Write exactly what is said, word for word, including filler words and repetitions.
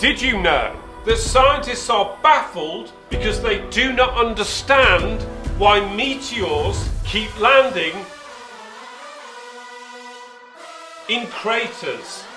Did you know that scientists are baffled because they do not understand why meteors keep landing in craters?